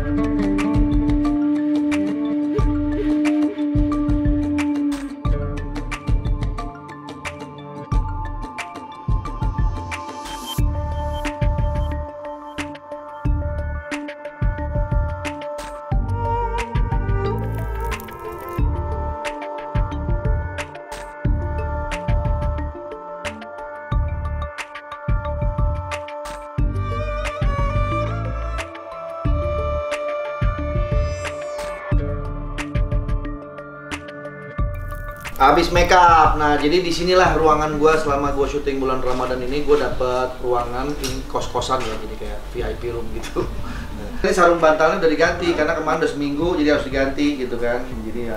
Habis make up. Nah, jadi disinilah ruangan gua selama gua syuting bulan Ramadan ini. Gua dapet ruangan ini kos-kosan ya, jadi kayak VIP room gitu. Ini sarung bantalnya udah diganti karena kemarin udah seminggu, jadi harus diganti gitu kan. Jadi ya.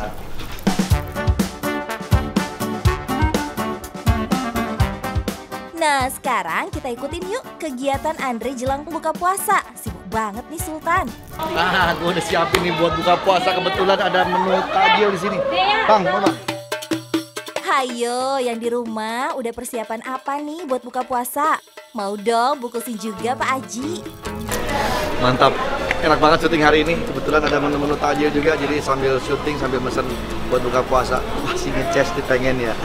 Nah, sekarang kita ikutin yuk kegiatan Andre jelang buka puasa. Sibuk banget nih Sultan. Nah, gua udah siapin nih buat buka puasa. Kebetulan ada menu tajil di sini. Bang, mau Bang? Hayo, yang di rumah udah persiapan apa nih buat buka puasa? Mau dong bungkusin juga Pak Aji. Mantap, enak banget syuting hari ini. Kebetulan ada menu-menu tajil juga, jadi sambil syuting sambil mesen buat buka puasa. Masih ngeces nih pengen ya.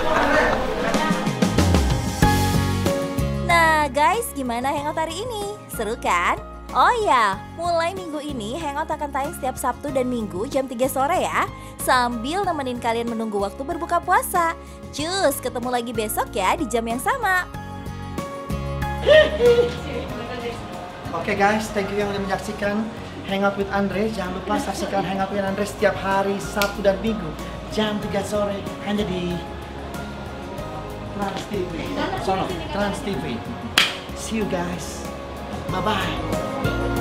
Nah guys, gimana hangout hari ini? Seru kan? Oh ya, mulai minggu ini hangout akan tayang setiap Sabtu dan Minggu jam 3 sore ya. Sambil nemenin kalian menunggu waktu berbuka puasa. Cus, ketemu lagi besok ya di jam yang sama. Oke guys, thank you yang udah menyaksikan Hangout with Andre. Jangan lupa saksikan Hangout with Andre setiap hari Sabtu dan Minggu jam 3 sore hanya di Trans TV. Trans TV. See you guys. Bye-bye.